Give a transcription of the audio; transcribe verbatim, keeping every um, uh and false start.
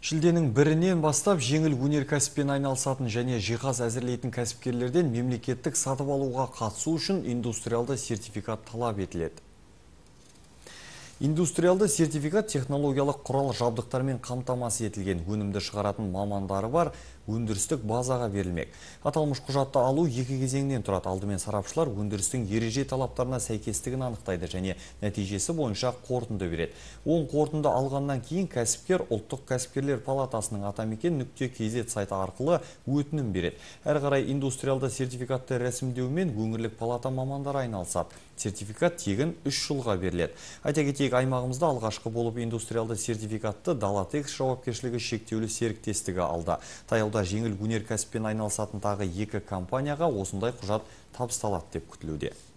Шілденің бірінен бастап жеңіл өнеркәсіппен айналысатын және жиһаз әзірлейтін кәсіпкерлерден мемлекеттік сатып алуға қатысу үшін индустриалды сертификат талап етіледі. Индустриалды сертификат технологиялық құрал жабдықтармен қамтамасыз етілген өнімді шығаратын мамандары бар өндірістік базаға берілмек. Аталмыш құжатты алу екі кезеңнен тұрады. Алдымен сарапшылар өндірістің ереже талаптарына сәйкестігін анықтайды және нәтижесі бойынша қорытынды береді. Оң қорытынды алғаннан кейін кәсіпкер ұлттық кәсіпкерлер палатасының атамекен нүкте кз сайты арқылы өтінім береді. Әрі қарай индустриалды сертификатты рәсімдеумен өңірлік палата мамандары айналысады. Сертификат тегін үш жылға беріледі. Айта кетейік, аймағымызда алғашқы болып индустриалды сертификатты Далатекс жауапкершілігі шектеулі серіктестігі алды. Таяуда жеңіл өнеркәсіппен айналысатын тағы екі компанияға осындай құжат табысталады деп күтілуде.